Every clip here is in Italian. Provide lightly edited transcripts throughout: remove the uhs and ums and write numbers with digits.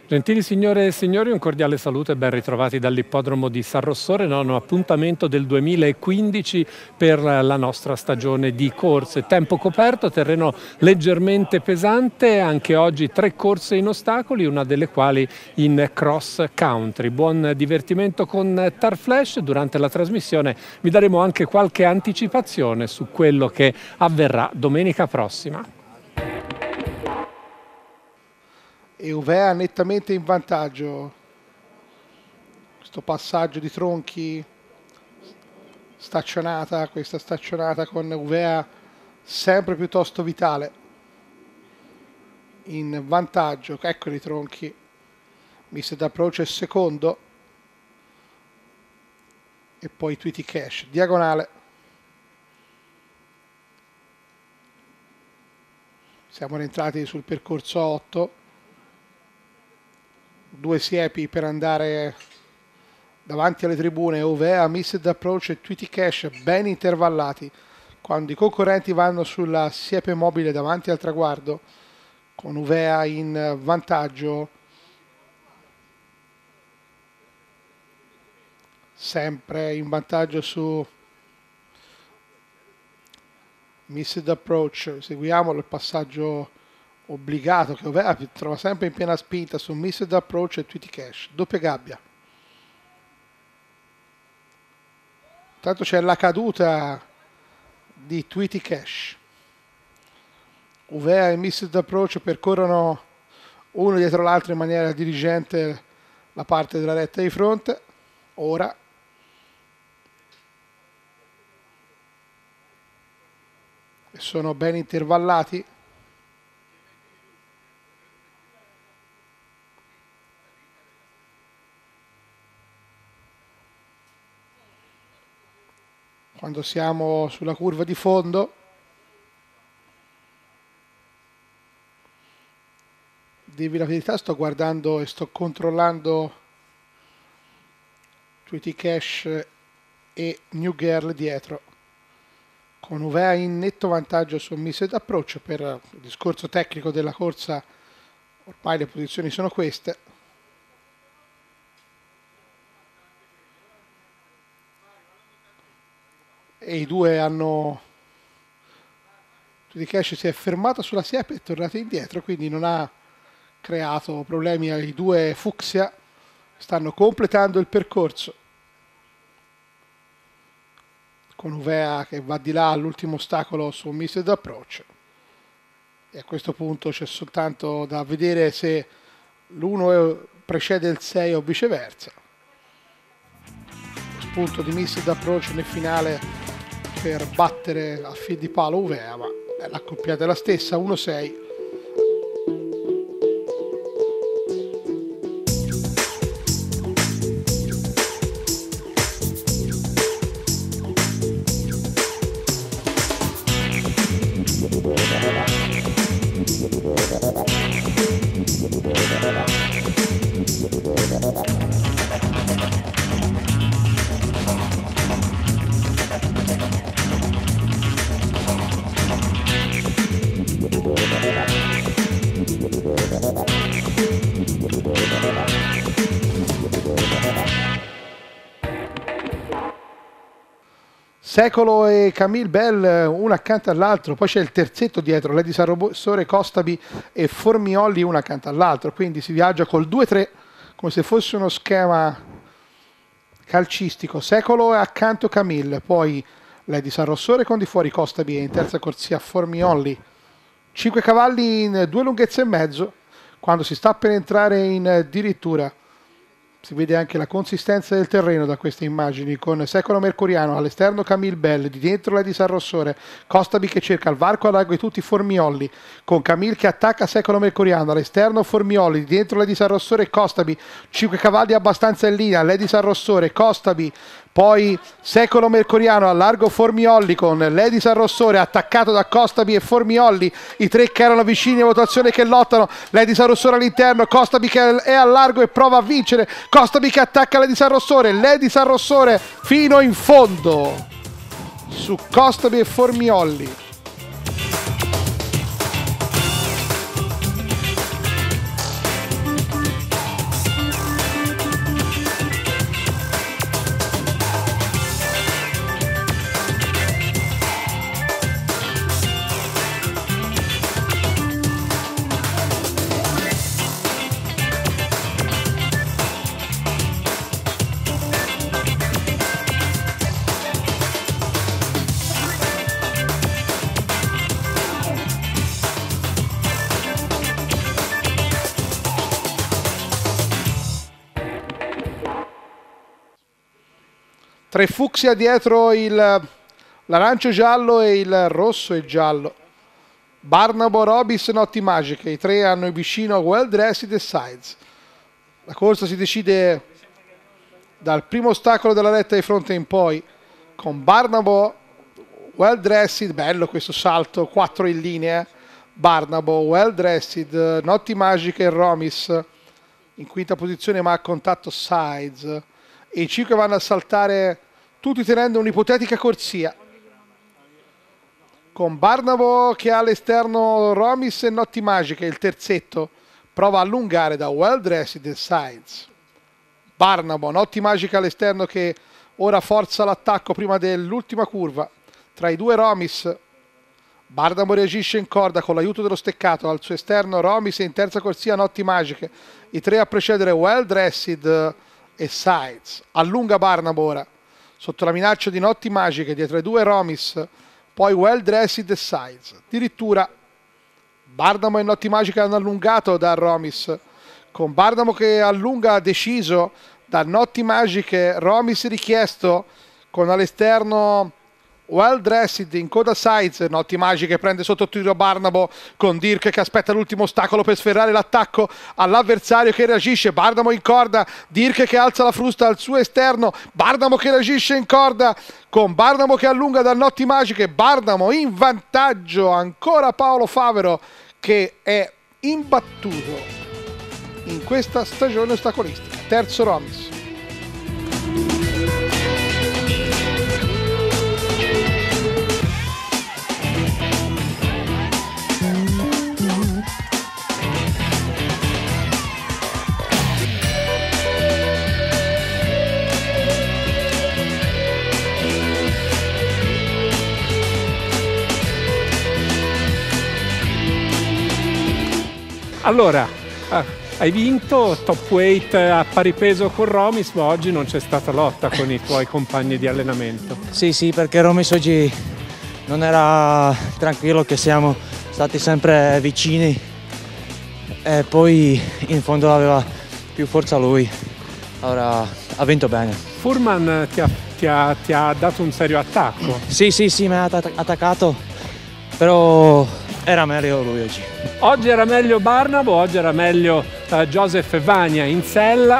Gentili signore e signori, un cordiale saluto e ben ritrovati dall'ippodromo di San Rossore, nono appuntamento del 2015 per la nostra stagione di corse. Tempo coperto, terreno leggermente pesante, anche oggi 3 corse in ostacoli, una delle quali in cross country. Buon divertimento con Tarflash. Durante la trasmissione vi daremo anche qualche anticipazione su quello che avverrà domenica prossima. E Uvea nettamente in vantaggio. Questo passaggio di tronchi, questa staccionata con Uvea sempre piuttosto vitale, in vantaggio. Eccoli i tronchi. Missed Approach è secondo e poi Tweety Cash diagonale. Siamo rientrati sul percorso 8, 2 siepi per andare davanti alle tribune. Uvea, Missed Approach e Tweety Cash ben intervallati. Quando i concorrenti vanno sulla siepe mobile davanti al traguardo, con Uvea in vantaggio, sempre in vantaggio su Missed Approach. Seguiamolo, il passaggio obbligato che Uvea trova sempre in piena spinta su Missed Approach e Tweety Cash. Doppia gabbia. Intanto c'è la caduta di Tweety Cash. Uvea e Missed Approach percorrono uno dietro l'altro in maniera dirigente la parte della retta di fronte. Ora sono ben intervallati. Quando siamo sulla curva di fondo, devi la verità, sto guardando e sto controllando Tweety Cash e New Girl dietro, con Uvea in netto vantaggio su Missed Approach. Per il discorso tecnico della corsa ormai le posizioni sono queste. E i due hanno... Tweety Cash si è fermato sulla siepe e è tornato indietro, quindi non ha creato problemi ai due Fucsia. Stanno completando il percorso, con Uvea che va di là all'ultimo ostacolo su Missed Approach. E a questo punto c'è soltanto da vedere se l'1 precede il 6 o viceversa. Lo spunto di Missed Approach nel finale per battere a fil di palo Uvea, ma l'accoppiata è la stessa, 1-6. Secolo e Camille Bell uno accanto all'altro, poi c'è il terzetto dietro, Lady San Rossore, Costabi e Formioli uno accanto all'altro, quindi si viaggia col 2-3 come se fosse uno schema calcistico. Secolo e accanto Camille, poi Lady San Rossore con di fuori Costabi e in terza corsia Formioli. 5 cavalli in 2 lunghezze e mezzo. Quando si sta per entrare in dirittura si vede anche la consistenza del terreno da queste immagini, con Secolo Mercuriano all'esterno, Camille Bell di dentro, la di San Rossore, Costabi che cerca il varco a largo e tutti Formioli, con Camille che attacca Secolo Mercuriano all'esterno, Formioli di dentro, la di San Rossore, Costabi, 5 cavalli abbastanza in linea, Lady San Rossore, Costabi, poi Secolo Mercuriano a largo, Formioli con Lady San Rossore attaccato da Costabi e Formioli, i 3 che erano vicini a votazione che lottano, Lady San Rossore all'interno, Costabi che è a largo e prova a vincere, Costabi che attacca Lady San Rossore fino in fondo su Costabi e Formioli. 3 fucsia dietro l'arancio giallo e il rosso e giallo. Barnabo, Robis, Notti Magiche, i 3 hanno vicino Well Dressed e Sides. La corsa si decide dal primo ostacolo della retta di fronte in poi, con Barnabo, Well Dressed, bello questo salto, 4 in linea, Barnabo, Well Dressed, Notti Magiche e Romis in quinta posizione ma a contatto Sides, e i 5 vanno a saltare tutti tenendo un'ipotetica corsia, con Barnabo che ha all'esterno Romis e Notti Magiche. Il terzetto prova a allungare da Well Dressed e Sides. Barnabo, Notti Magiche all'esterno che ora forza l'attacco prima dell'ultima curva tra i 2 Romis. Barnabo reagisce in corda con l'aiuto dello steccato, al suo esterno Romis e in terza corsia Notti Magiche, i 3 a precedere Well Dressed e Sides. Allunga Barnabo ora sotto la minaccia di Notti Magiche dietro i 2 Romis, poi Well Dressed e Sides. Addirittura Barnabo e Notti Magiche hanno allungato da Romis, con Barnabo che allunga deciso da Notti Magiche, Romis richiesto con all'esterno Well Dressed in coda Sides. Notti Magiche prende sotto tiro Barnabo con Dirk che aspetta l'ultimo ostacolo per sferrare l'attacco all'avversario che reagisce. Barnabo in corda, Dirk che alza la frusta al suo esterno, Barnabo che reagisce in corda con Barnabo che allunga da Notti Magiche. Barnabo in vantaggio, ancora Paolo Favero che è imbattuto in questa stagione ostacolistica. Terzo Romis. Allora, hai vinto top weight a pari peso con Romis, ma oggi non c'è stata lotta con i tuoi compagni di allenamento. Sì, perché Romis oggi non era tranquillo, che siamo stati sempre vicini e poi in fondo aveva più forza lui, allora ha vinto bene. Furman ti ha dato un serio attacco. Sì, mi ha attaccato, però era meglio lui oggi. Oggi era meglio Barnabo, oggi era meglio Joseph Vania in sella.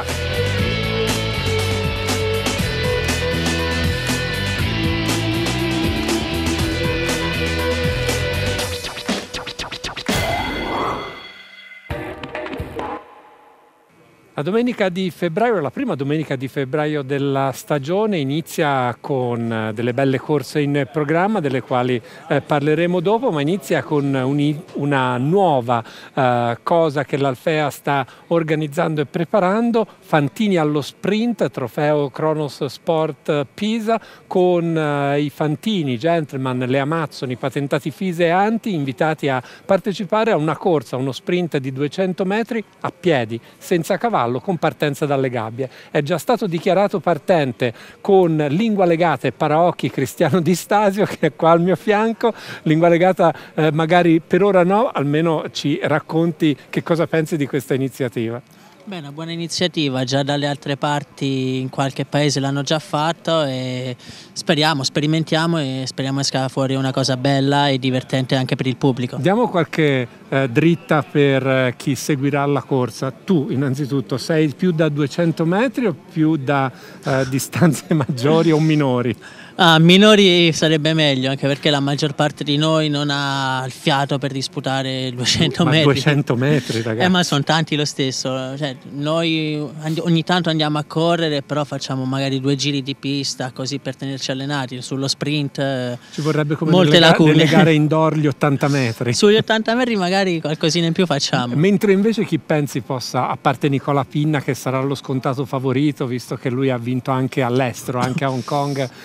La domenica di febbraio, la prima domenica di febbraio della stagione, inizia con delle belle corse in programma, delle quali parleremo dopo, ma inizia con una nuova cosa che l'Alfea sta organizzando e preparando. Fantini allo sprint, trofeo Kronos Sport Pisa, con i Fantini, i gentleman, le Amazzoni, patentati FISE e ANTI, invitati a partecipare a una corsa, uno sprint di 200 metri a piedi, senza cavallo, con partenza dalle gabbie. È già stato dichiarato partente con Lingua Legata e Paraocchi Cristiano Di Stasio, che è qua al mio fianco. Lingua Legata magari per ora no, almeno ci racconti che cosa pensi di questa iniziativa. Beh, una buona iniziativa, già dalle altre parti in qualche paese l'hanno già fatto e sperimentiamo e speriamo esca fuori una cosa bella e divertente anche per il pubblico. Diamo qualche dritta per chi seguirà la corsa. Tu innanzitutto sei più da 200 metri o più da distanze maggiori o minori? Minori sarebbe meglio, anche perché la maggior parte di noi non ha il fiato per disputare 200 metri. 200 metri, ragazzi. Ma sono tanti lo stesso. Cioè, noi ogni tanto andiamo a correre, però facciamo magari 2 giri di pista così per tenerci allenati. Sullo sprint ci vorrebbe come molte delle gare indoor gli 80 metri. Sugli 80 metri magari qualcosina in più facciamo. Mentre invece chi pensi possa, a parte Nicola Pinna che sarà lo scontato favorito visto che lui ha vinto anche all'estero, anche a Hong Kong,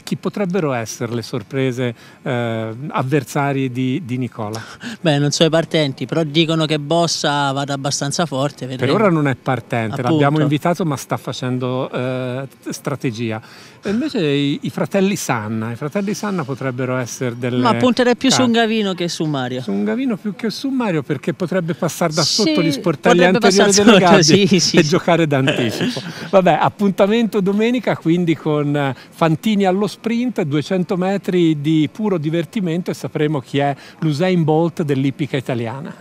chi potrebbero essere le sorprese avversari di Nicola? Beh, non so i partenti, però dicono che Bossa vada abbastanza forte. Per ora non è partente, Appunto. l'abbiamo invitato ma sta facendo strategia. E invece i fratelli Sanna potrebbero essere delle... Ma punterei più su un Gavino che su Mario. Su un Gavino più che su Mario, perché potrebbe passare da Sì, sotto gli sportelli potrebbe anteriori passare delle sotto, gabbie sì. e giocare d'anticipo. Vabbè, appuntamento domenica quindi con Fantini allo sprint, 200 metri di puro divertimento, e sapremo chi è l'Usain Bolt dell'ippica italiana.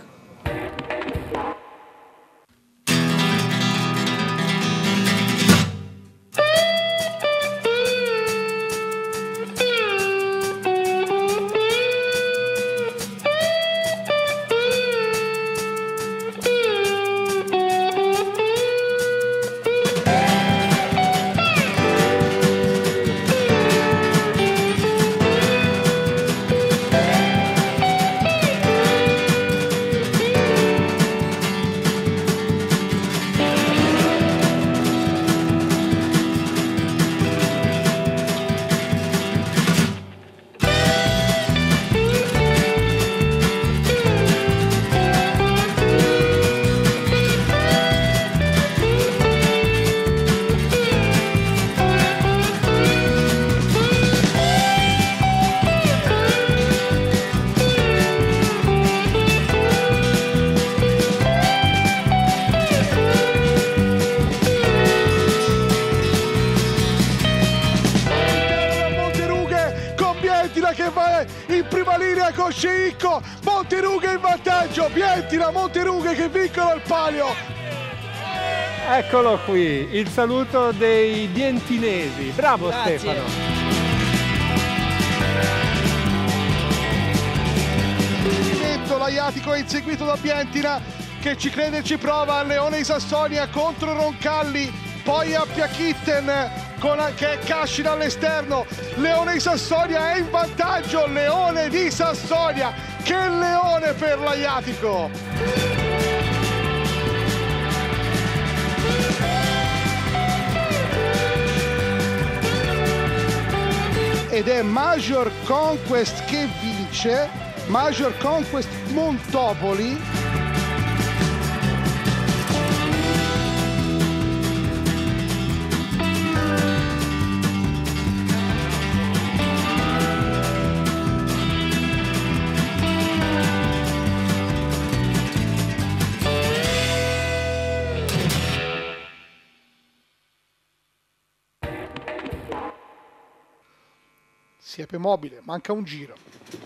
Che va in prima linea con Sceicco, Monterughe in vantaggio, Bientina, Monterughe che vincono il palio. Eccolo qui, il saluto dei bientinesi. Bravo. Grazie. Stefano. L'Aiatico è inseguito da Bientina che ci crede e ci prova, Leone di Sassonia contro Roncalli, poi Appia Kitten che cascina all'esterno, Leone di Sassonia è in vantaggio, Leone di Sassonia, che leone per l'Aiatico! Ed è Major Conquest che vince, Major Conquest Montopoli. Siepe Mobile, manca un giro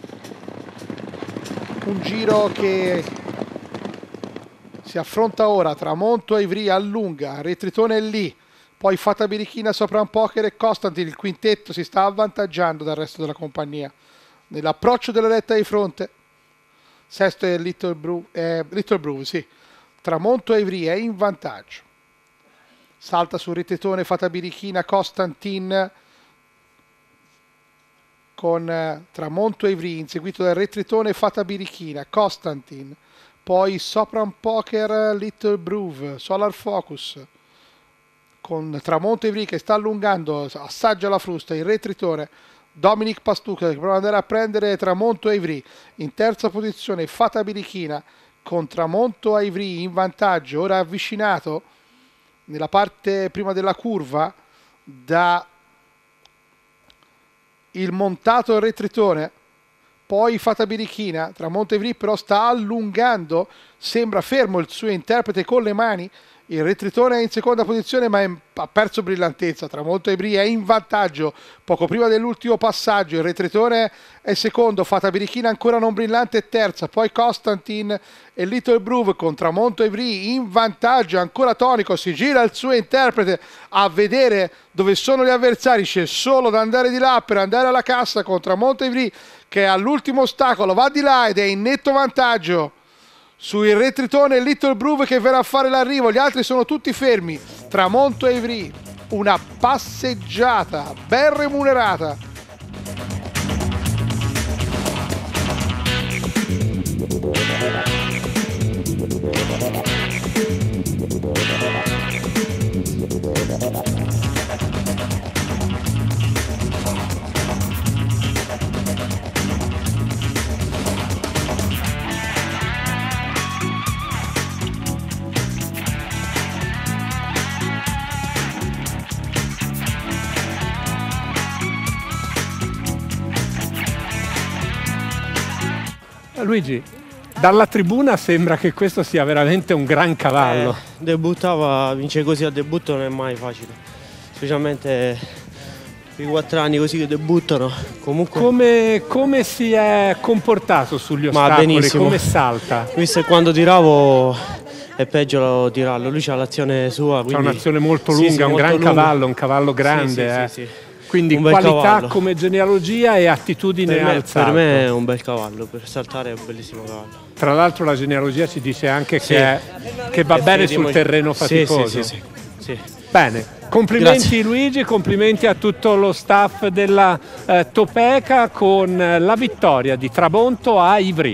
che si affronta ora tra Monto e Ivry, allunga, Retritone è lì, poi Fata Birichina, Sopran Poker e Constantin, il quintetto si sta avvantaggiando dal resto della compagnia nell'approccio della retta di fronte. Sesto è Little Brew, sì. Tramonto e Ivry è in vantaggio, salta su Retritone, Fata Birichina, Constantin con Tramonto e Ivry, inseguito dal Retritone, Fata Birichina, Constantin, poi Sopran Poker, Little Brew, Solar Focus, con Tramonto e Ivry che sta allungando, assaggia la frusta, il Retritone, Dominic Pastuca che prova ad andare a prendere Tramonto e Ivry, in terza posizione Fata Birichina, con Tramonto e Ivry in vantaggio, ora avvicinato nella parte prima della curva da il montato Retritone, poi Fata Birichina, Tramonto e Ivry però sta allungando, sembra fermo il suo interprete con le mani, il Retritone è in seconda posizione ma ha perso brillantezza, Tramonto e Ivry è in vantaggio poco prima dell'ultimo passaggio, il Retritone è secondo, Fata Birichina ancora non brillante è terza, poi Constantin e Little Brew con Tramonto e Ivry in vantaggio, ancora tonico, si gira il suo interprete a vedere dove sono gli avversari, c'è solo da andare di là per andare alla cassa con Tramonto e Ivry che all'ultimo ostacolo va di là ed è in netto vantaggio sul Retritone e Little Brew che verrà a fare l'arrivo, gli altri sono tutti fermi. Tramonto e Ivry, una passeggiata ben remunerata. Luigi, dalla tribuna sembra che questo sia veramente un gran cavallo. Debuttava, vince così al debutto non è mai facile, specialmente i 4 anni così che debuttano. Comunque Come si è comportato sugli ostacoli? Benissimo. Come salta? Visto che quando tiravo è peggio tirarlo, lui c'ha l'azione sua. C'ha un'azione molto lunga, sì, un molto gran lunga. cavallo, un cavallo grande. Sì. Quindi Un bel qualità cavallo. come genealogia e attitudine al salto. Per me è un bel cavallo, per saltare è un bellissimo cavallo. Tra l'altro la genealogia ci dice anche Sì. che va bene sul Sì, terreno faticoso. Sì. Bene, complimenti Grazie. Luigi, complimenti a tutto lo staff della Topeka con la vittoria di Trabonto a Ivry.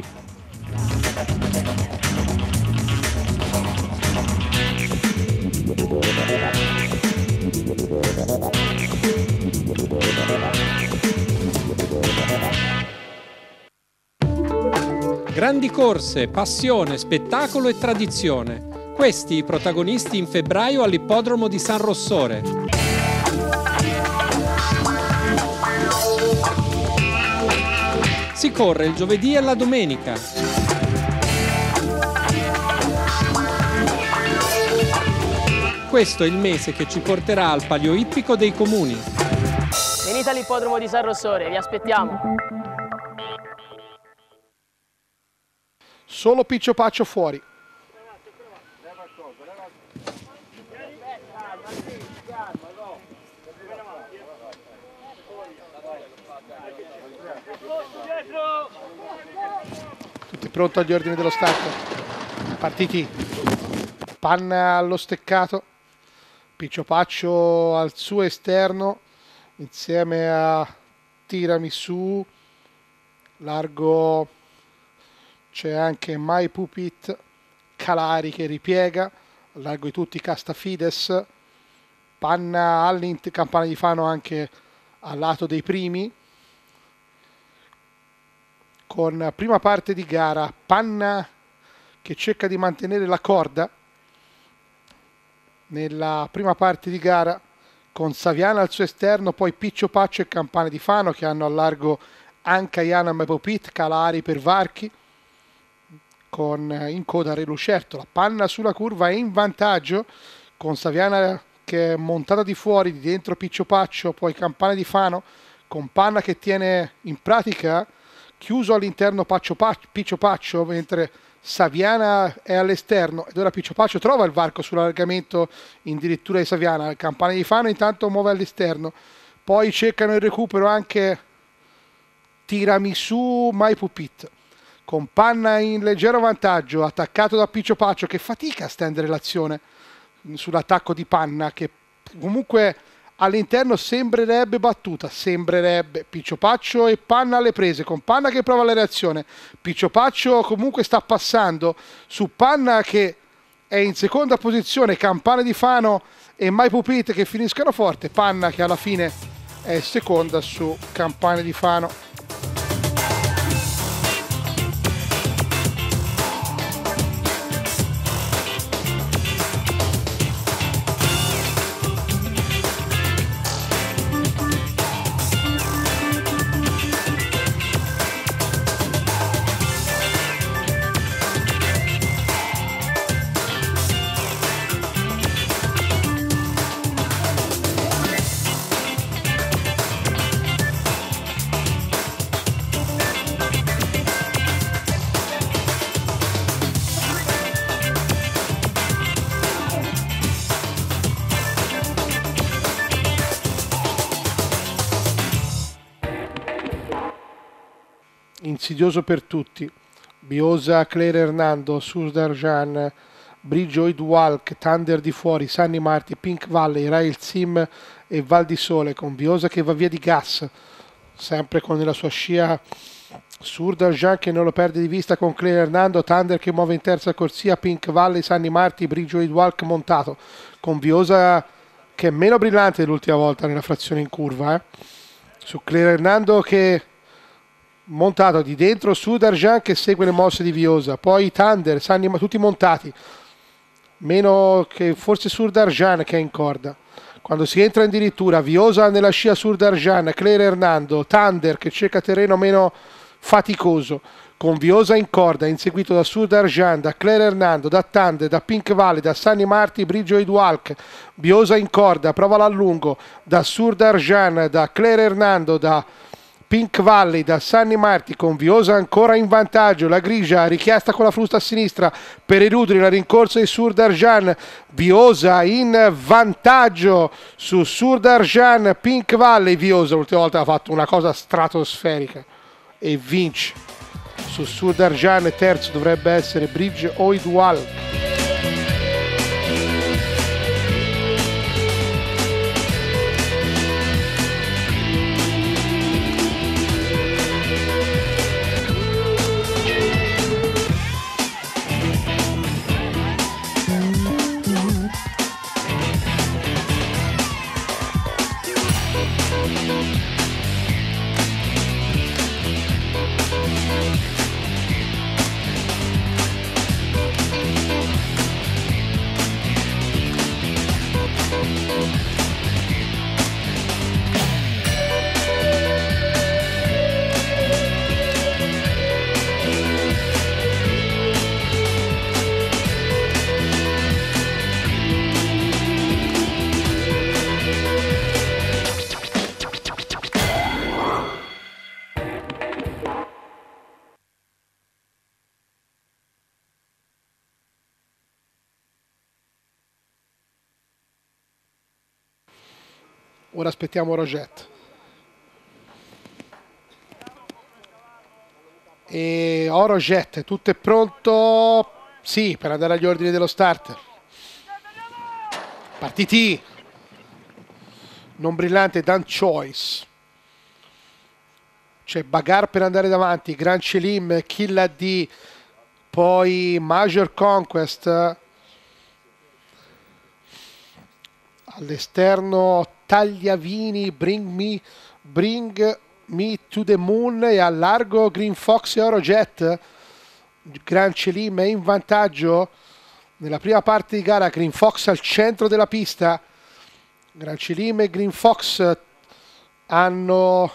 Grandi corse, passione, spettacolo e tradizione. Questi i protagonisti in febbraio all'ippodromo di San Rossore. Si corre il giovedì e la domenica. Questo è il mese che ci porterà al palio ippico dei comuni. Venite all'ippodromo di San Rossore, vi aspettiamo. Solo Piccio Paccio fuori. Tutti pronti agli ordini dello start. Partiti. Panna allo steccato. Piccio Paccio al suo esterno insieme a Tiramisù. Largo c'è anche My Pupit, Calari che ripiega, al largo di tutti Castafides, Panna Campana di Fano anche al lato dei primi, con prima parte di gara Panna che cerca di mantenere la corda nella prima parte di gara con Saviana al suo esterno, poi Piccio Paccio e Campana di Fano che hanno al largo anche Iana Mepopit, Calari per Varchi, con in coda Re Lucerto. La Panna sulla curva è in vantaggio con Saviana che è montata di fuori, di dentro Piccio Paccio, poi Campana di Fano con Panna che tiene in pratica chiuso all'interno Piccio Paccio, mentre Saviana è all'esterno ed ora Piccio Paccio trova il varco sull'allargamento addirittura di Saviana. Campana di Fano intanto muove all'esterno, poi cercano il recupero anche Tiramisù, My Pupit con Panna in leggero vantaggio, attaccato da Piccio Paccio che fatica a stendere l'azione sull'attacco di Panna, che comunque all'interno sembrerebbe battuta, sembrerebbe. Piccio Paccio e Panna alle prese, con Panna che prova la reazione. Piccio Paccio comunque sta passando su Panna che è in seconda posizione, Campana di Fano e My Pupit che finiscono forte, Panna che alla fine è seconda su Campana di Fano. Insidioso per tutti, Biosa, Claire Hernando, Surdarjan, Bridgeoid Walk, Thunder di fuori, Sunny Marti, Pink Valley, Rail Sim e Val di Sole, con Biosa che va via di gas, sempre con la sua scia Surdarjan che non lo perde di vista con Claire Hernando, Thunder che muove in terza corsia, Pink Valley, Sunny Marti, Bridgeoid Walk montato, con Biosa che è meno brillante dell'ultima volta nella frazione in curva, su Claire Hernando che montato di dentro su Darjan che segue le mosse di Viosa, poi Thunder, Sunny, tutti montati, meno che forse Sur Darjan che è in corda. Quando si entra addirittura Viosa nella scia Sur Darjan, Claire Hernando, Thunder che cerca terreno meno faticoso, con Viosa in corda, inseguito da Sur d'Argent, da Claire Hernando, da Tande, da Pink Valley, da Sunny Marti, Brigio Edwalk. Viosa in corda, provala a lungo, da Sur d'Argent, da Claire Hernando, da Pink Valley, da Sunny Marti, con Viosa ancora in vantaggio. La grigia richiesta con la frusta a sinistra per eludere la rincorsa di Sur d'Argent. Viosa in vantaggio su Sur d'Argent, Pink Valley. Viosa l'ultima volta ha fatto una cosa stratosferica e vince su Sur d'Argent. Terzo dovrebbe essere Bridge Oidwal. Ora aspettiamo Roget. E Roget, tutto è pronto? Sì, per andare agli ordini dello starter. Partiti. Non brillante Dan Choice. C'è Bagar per andare davanti, Gran Celim, Killa D, poi Major Conquest. All'esterno Tagliavini, Bring Me to the Moon, e al largo Green Fox e Orojet. Gran Celim è in vantaggio nella prima parte di gara, Green Fox al centro della pista. Gran Celim e Green Fox hanno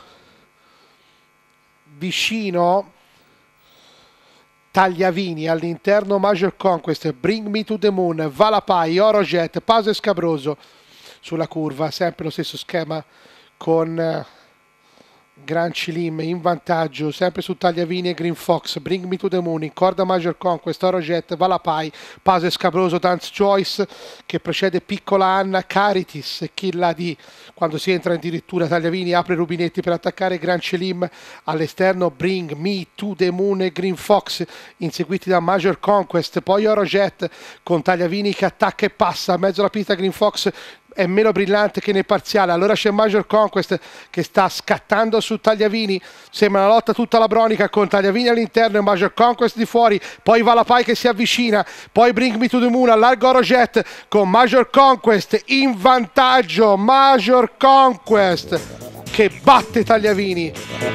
vicino Tagliavini, all'interno Major Conquest, Bring Me to the Moon, Valapai, Orojet, Paso e Scabroso sulla curva, sempre lo stesso schema con Gran Celim in vantaggio, sempre su Tagliavini e Green Fox, Bring Me to the Moon, in corda Major Conquest, Orojet, Valapai, Paso e Scabroso, Dance Choice che precede Piccola Anna, Caritis e Killa D. Quando si entra addirittura Tagliavini apre i rubinetti per attaccare Gran Celim, all'esterno Bring Me to the Moon e Green Fox inseguiti da Major Conquest, poi Orojet con Tagliavini che attacca e passa a mezzo alla pista. Green Fox è meno brillante che nel parziale, allora c'è Major Conquest che sta scattando su Tagliavini, sembra una lotta tutta la bronica con Tagliavini all'interno e Major Conquest di fuori, poi Valapai che si avvicina, poi Bring Me to the Moon, allarga Orojet con Major Conquest in vantaggio. Major Conquest che batte Tagliavini.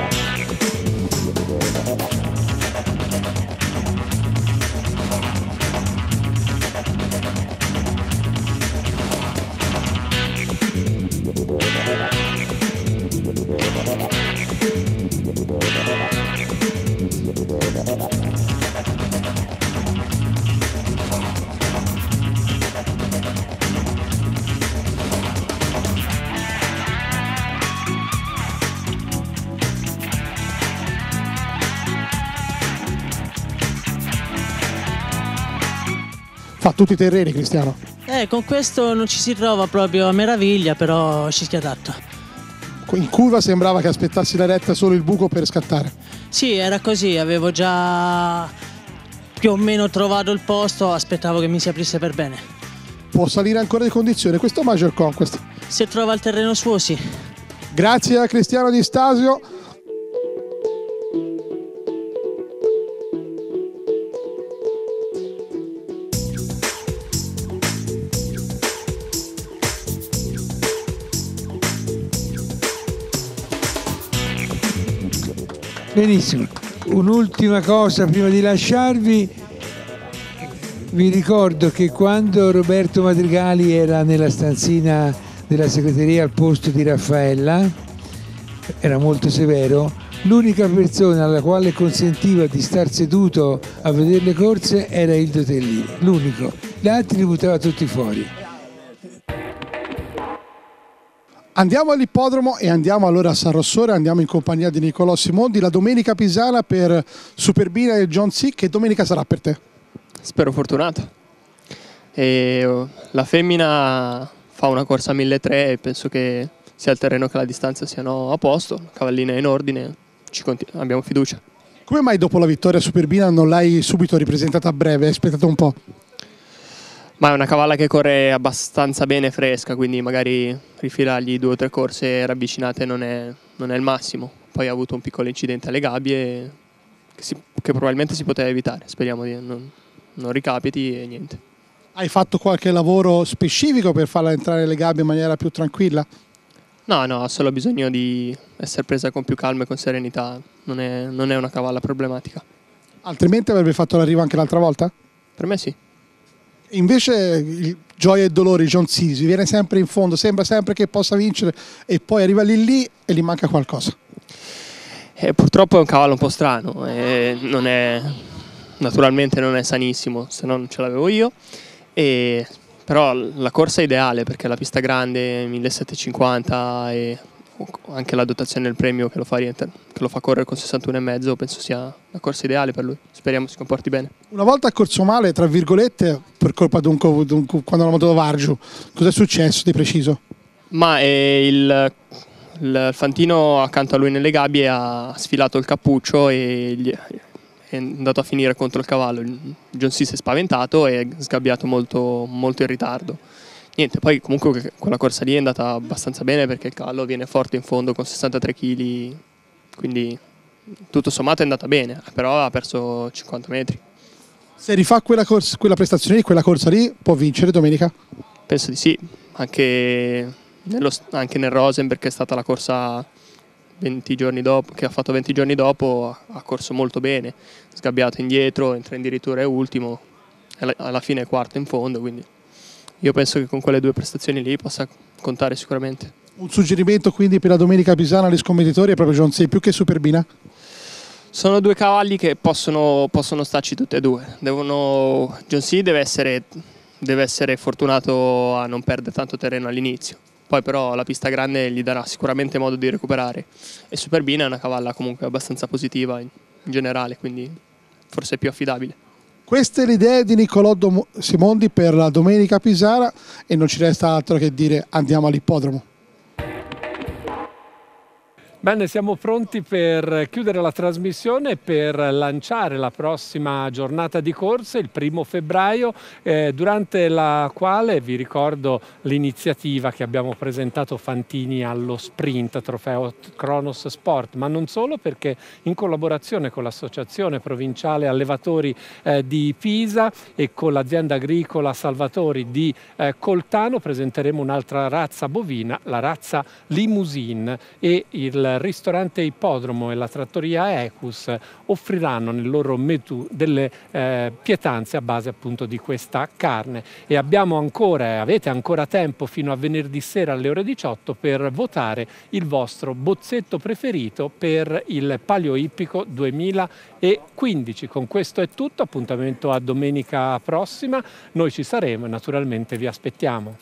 Fa tutti i terreni, Cristiano. Con questo non ci si trova proprio a meraviglia, però ci si adatta. In curva sembrava che aspettassi la retta solo il buco per scattare. Sì, era così, avevo già più o meno trovato il posto, aspettavo che mi si aprisse per bene. Può salire ancora di condizione questo Major Conquest. Se trova il terreno suo, sì. Grazie a Cristiano Di Stasio. Benissimo, un'ultima cosa prima di lasciarvi, vi ricordo che quando Roberto Madrigali era nella stanzina della segreteria al posto di Raffaella, era molto severo, l'unica persona alla quale consentiva di star seduto a vedere le corse era il Dotellini, l'unico. Gli altri li buttava tutti fuori. Andiamo all'ippodromo e andiamo allora a San Rossore, andiamo in compagnia di Nicolò Simondi, la domenica pisana per Superbina e John C. Che domenica sarà per te? Spero fortunata. La femmina fa una corsa a 1.300 e penso che sia il terreno che la distanza siano a posto, la cavallina è in ordine, abbiamo fiducia. Come mai dopo la vittoria a Superbina non l'hai subito ripresentata a breve? Hai aspettato un po'? Ma è una cavalla che corre abbastanza bene fresca, quindi magari rifilargli 2 o 3 corse ravvicinate non è il massimo. Poi ha avuto un piccolo incidente alle gabbie che probabilmente si poteva evitare, speriamo di non ricapiti e niente. Hai fatto qualche lavoro specifico per farla entrare nelle gabbie in maniera più tranquilla? No, ha solo bisogno di essere presa con più calma e con serenità, non è una cavalla problematica. Altrimenti avrebbe fatto l'arrivo anche l'altra volta? Per me sì. Invece gioia e dolori, John C. viene sempre in fondo, sembra sempre che possa vincere e poi arriva lì e gli manca qualcosa. Purtroppo è un cavallo un po' strano, naturalmente non è sanissimo, se no non ce l'avevo io, però la corsa è ideale perché la pista grande 1750 e anche la dotazione del premio che lo fa correre con 61,5 penso sia la corsa ideale per lui, speriamo si comporti bene. Una volta ha corso male, tra virgolette, per colpa di quando l'ha montato Vargiu, cos'è successo di preciso? Ma il fantino accanto a lui nelle gabbie ha sfilato il cappuccio e è andato a finire contro il cavallo. John C. si è spaventato e è sgabbiato molto, molto in ritardo. Niente, poi comunque quella corsa lì è andata abbastanza bene perché il cavallo viene forte in fondo con 63 kg, quindi tutto sommato è andata bene, però ha perso 50 metri. Se rifà quella prestazione lì, quella corsa lì, può vincere domenica? Penso di sì, anche nel Rosenberg che è stata la corsa 20 giorni dopo, che ha fatto 20 giorni dopo, ha corso molto bene, sgabbiato indietro, entra addirittura è ultimo, alla fine è quarto in fondo, quindi io penso che con quelle 2 prestazioni lì possa contare sicuramente. Un suggerimento quindi per la domenica pisana agli scommettitori è proprio John C. più che Superbina? Sono 2 cavalli che possono starci tutte e 2. John C. deve essere fortunato a non perdere tanto terreno all'inizio. Poi però la pista grande gli darà sicuramente modo di recuperare e Superbina è una cavalla comunque abbastanza positiva in generale, quindi forse è più affidabile. Queste le idee di Nicolò Simondi per la domenica pisana e non ci resta altro che dire andiamo all'ippodromo. Bene, siamo pronti per chiudere la trasmissione e per lanciare la prossima giornata di corse, il 1° febbraio, durante la quale vi ricordo l'iniziativa che abbiamo presentato Fantini allo sprint, trofeo Kronos Sport, ma non solo, perché in collaborazione con l'Associazione Provinciale Allevatori di Pisa e con l'azienda agricola Salvatori di Coltano presenteremo un'altra razza bovina, la razza Limousine, e il ristorante Ippodromo e la trattoria Ecus offriranno nel loro menù delle pietanze a base appunto di questa carne e avete ancora tempo fino a venerdì sera alle ore 18 per votare il vostro bozzetto preferito per il Palio Ippico 2015. Con questo è tutto, appuntamento a domenica prossima, noi ci saremo e naturalmente vi aspettiamo.